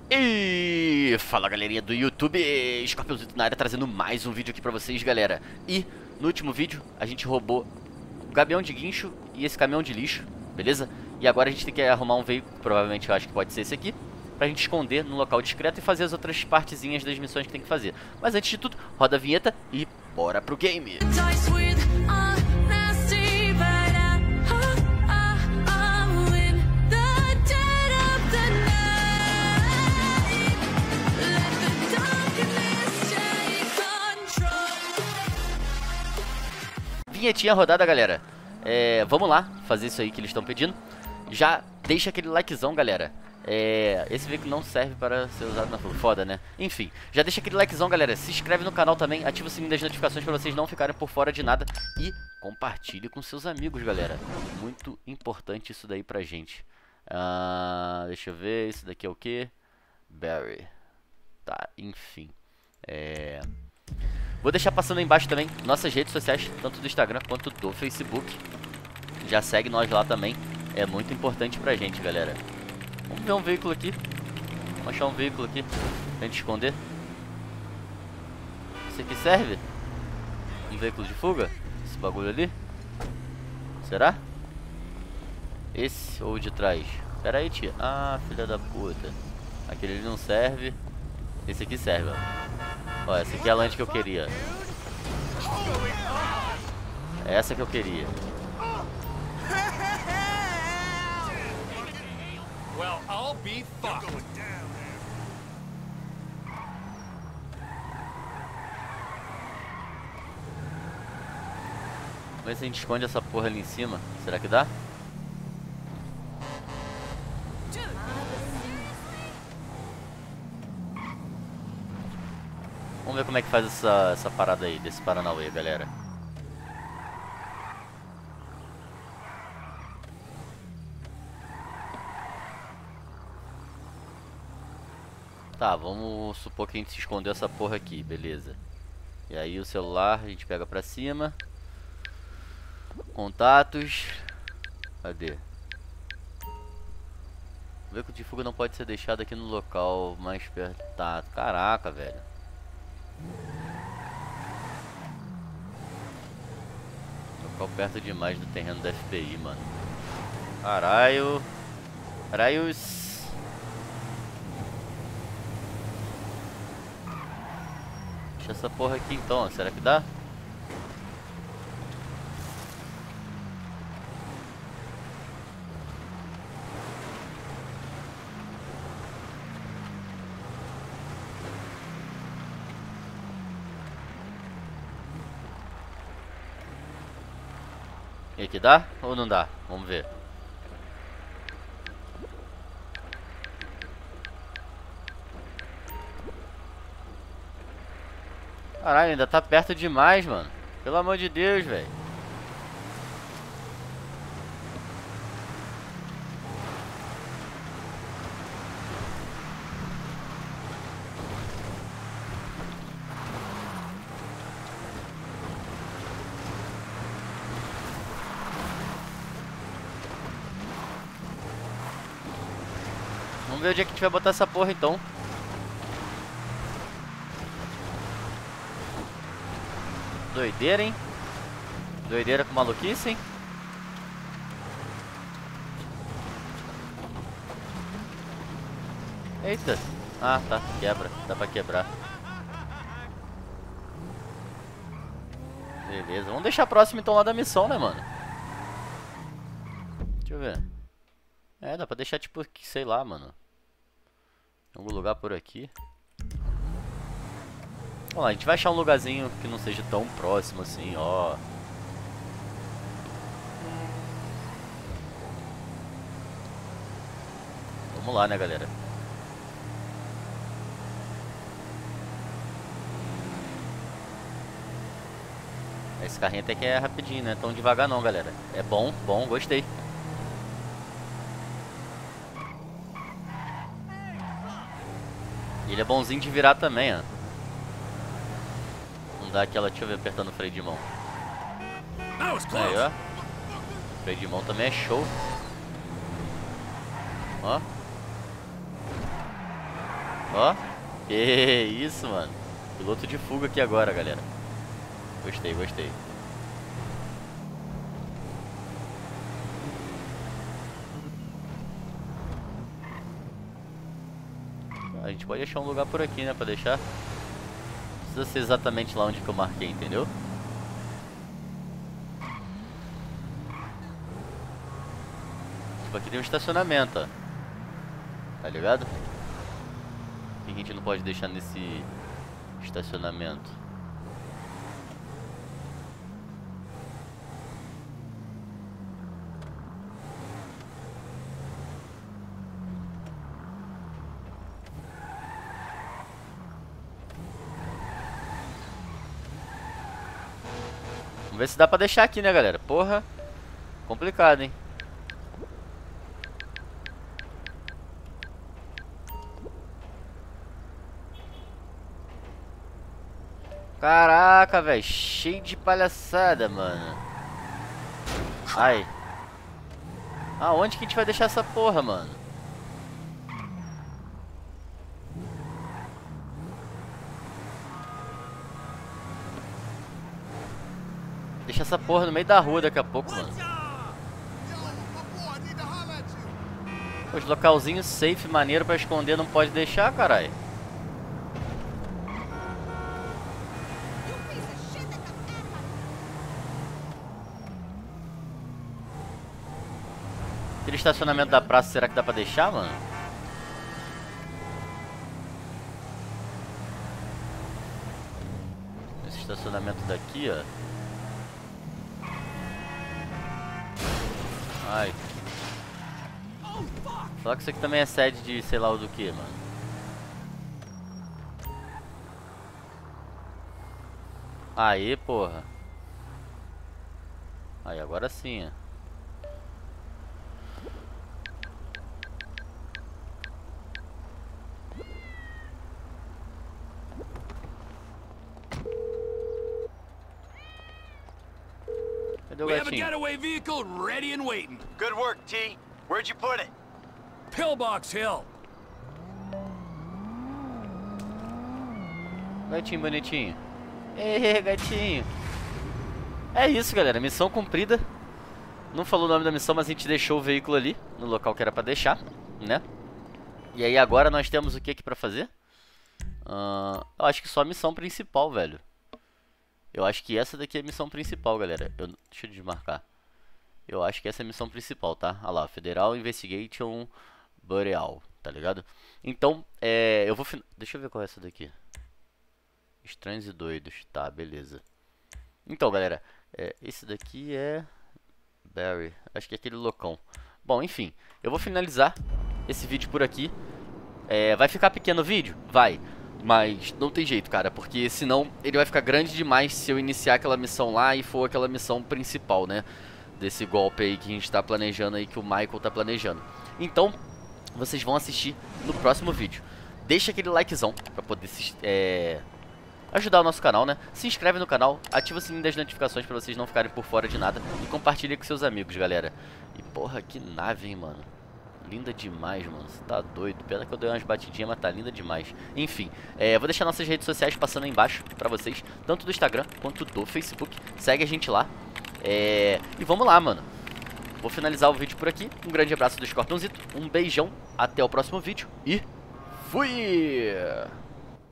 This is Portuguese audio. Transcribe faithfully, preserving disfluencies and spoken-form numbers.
E fala galerinha do YouTube, Scorpiozito na área trazendo mais um vídeo aqui pra vocês, galera. E no último vídeo a gente roubou o gabião de guincho e esse caminhão de lixo, beleza? E agora a gente tem que arrumar um veículo, provavelmente eu acho que pode ser esse aqui, pra gente esconder num local discreto e fazer as outras partezinhas das missões que tem que fazer. Mas antes de tudo, roda a vinheta e bora pro game! Vinhetinha rodada, galera. É, vamos lá fazer isso aí que eles estão pedindo. Já deixa aquele likezão, galera. É, esse veículo não serve para ser usado na rua. Foda, né? Enfim, já deixa aquele likezão, galera. Se inscreve no canal também, ativa o sininho das notificações para vocês não ficarem por fora de nada. E compartilhe com seus amigos, galera. Muito importante isso daí pra gente. ah, Deixa eu ver, isso daqui é o que? Barry. Tá, enfim. É... Vou deixar passando aí embaixo também nossas redes sociais, tanto do Instagram quanto do Facebook. Já segue nós lá também, é muito importante pra gente, galera. Vamos ver um veículo aqui. Vamos achar um veículo aqui pra gente esconder. Esse aqui serve? Um veículo de fuga? Esse bagulho ali? Será? Esse ou o de trás? Pera aí, tia. Ah, filha da puta. Aquele ali não serve. Esse aqui serve, ó. Ó, essa aqui é a lanche que eu queria. É essa que eu queria. Well, I'll be fucked. Vamos ver se a gente esconde essa porra ali em cima. Será que dá? Vamos ver como é que faz essa, essa parada aí, desse Paranauê, galera. Tá, vamos supor que a gente se escondeu essa porra aqui, beleza. E aí o celular a gente pega pra cima. Contatos. Cadê? O veículo de fuga não pode ser deixado aqui no local mais perto. Tá, caraca, velho. Local perto demais do terreno da F B I, mano. Caralho. Caralhos. Deixa essa porra aqui então, ó. Será que dá? E aqui dá ou não dá? Vamos ver. Caralho, ainda tá perto demais, mano. Pelo amor de Deus, velho. Vamos ver onde é que a gente vai botar essa porra então. Doideira, hein? Doideira com maluquice, hein? Eita. Ah, tá. Quebra. Dá pra quebrar. Beleza. Vamos deixar próximo então lá da missão, né, mano? Deixa eu ver. É, dá pra deixar tipo, sei lá, mano. Em algum lugar por aqui. Vamos lá, a gente vai achar um lugarzinho que não seja tão próximo assim, ó. Vamos lá, né, galera? Esse carrinho até que é rapidinho, né? Tão devagar não, galera. É bom, bom, gostei. Ele é bonzinho de virar também, ó. Não dá aquela, deixa eu ver, apertando o freio de mão. Aí, ó. O freio de mão também é show. Ó. Ó. Que isso, mano. Piloto de fuga aqui agora, galera. Gostei, gostei. A gente pode achar um lugar por aqui, né, pra deixar. Não precisa ser exatamente lá onde que eu marquei, entendeu? Tipo, aqui tem um estacionamento, ó. Tá ligado? O que a gente não pode deixar nesse estacionamento? Vamos ver se dá pra deixar aqui, né, galera? Porra, complicado, hein? Caraca, velho, cheio de palhaçada, mano. Ai. Aonde que a gente vai deixar essa porra, mano? Deixa essa porra no meio da rua daqui a pouco, mano. Os localzinhos safe, maneiro pra esconder, não pode deixar, caralho. Aquele estacionamento da praça, será que dá pra deixar, mano? Esse estacionamento daqui, ó. Ai. Só que isso aqui também é sede de sei lá o do que, mano. Aí, porra. Aí, agora sim, ó. Cadê o We have a gatinho? getaway vehicle ready and waiting. Good work, T. Where'd you put it? Pillbox Hill. Gatinho bonitinho. Ê, gatinho. É isso, galera. Missão cumprida. Não falou o nome da missão, mas a gente deixou o veículo ali, no local que era pra deixar, né? E aí agora nós temos o que aqui pra fazer? Uh, eu acho que só a missão principal, velho. Eu acho que essa daqui é a missão principal, galera. Eu, deixa eu desmarcar. Eu acho que essa é a missão principal, tá? Olha lá, Federal Investigation Boreal, tá ligado? Então, é, eu vou... Deixa eu ver qual é essa daqui. Estranhos e doidos. Tá, beleza. Então, galera, é, esse daqui é... Barry. Acho que é aquele loucão. Bom, enfim. Eu vou finalizar esse vídeo por aqui. É, vai ficar pequeno o vídeo? Vai. Mas não tem jeito, cara, porque senão ele vai ficar grande demais se eu iniciar aquela missão lá e for aquela missão principal, né? Desse golpe aí que a gente tá planejando aí, que o Michael tá planejando. Então, vocês vão assistir no próximo vídeo. Deixa aquele likezão pra poder é, ajudar o nosso canal, né? Se inscreve no canal, ativa o sininho das notificações pra vocês não ficarem por fora de nada. E compartilha com seus amigos, galera. E porra, que nave, hein, mano. Linda demais, mano. Você tá doido. Pena que eu dei umas batidinhas, mas tá linda demais. Enfim, é, vou deixar nossas redes sociais passando aí embaixo pra vocês. Tanto do Instagram quanto do Facebook. Segue a gente lá. É, e vamos lá, mano. Vou finalizar o vídeo por aqui. Um grande abraço do Scorpionzito. Um beijão. Até o próximo vídeo. E fui!